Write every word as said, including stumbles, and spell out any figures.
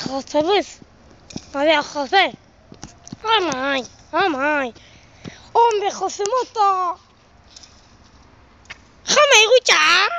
José Luis, María José, ¡ay, ay! ¡Hombre, José Mota! ¡Déjame escuchar!